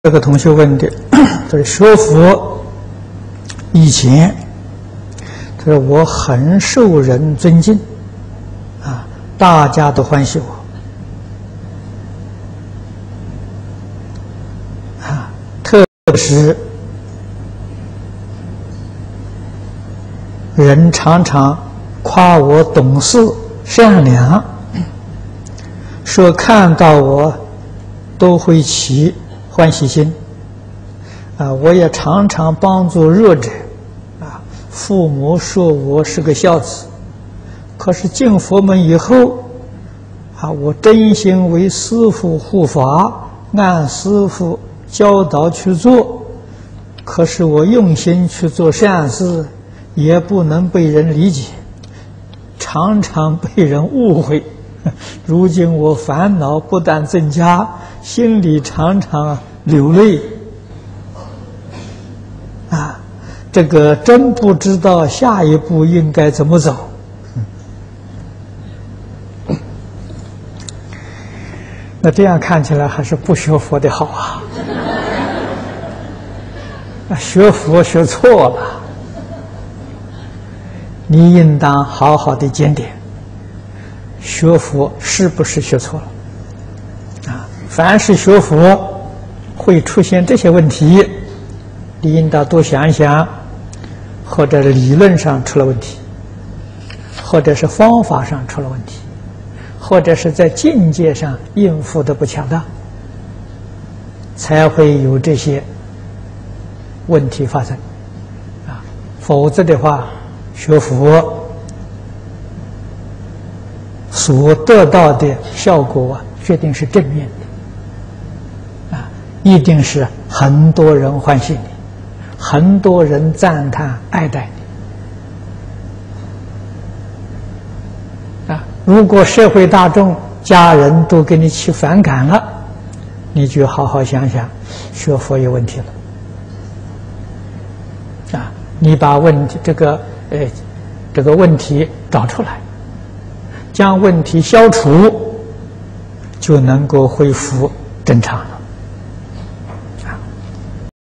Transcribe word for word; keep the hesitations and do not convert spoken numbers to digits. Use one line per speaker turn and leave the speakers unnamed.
这个同学问的，他说学佛以前，他说我很受人尊敬，啊，大家都欢喜我，啊，特别是人常常夸我懂事善良，说看到我都会起欢喜心，啊，我也常常帮助弱者，啊，父母说我是个孝子，可是进佛门以后，啊，我真心为师父护法，按师父教导去做，可是我用心去做善事，也不能被人理解，常常被人误会。如今我烦恼不但增加，心里常常流泪，啊，这个真不知道下一步应该怎么走。那这样看起来还是不学佛的好啊！学佛学错了，你应当好好的检点。学佛是不是学错了？啊，凡是学佛会出现这些问题，你应当多想一想，或者理论上出了问题，或者是方法上出了问题，或者是在境界上应付的不恰当，才会有这些问题发生。啊，否则的话，学佛所得到的效果啊，决定是正面的，啊，一定是很多人欢喜你，很多人赞叹爱戴你，啊，如果社会大众、家人都给你起反感了，你就好好想想，学佛有问题了，啊，你把问题这个呃这个问题找出来。将问题消除，就能够恢复正常了。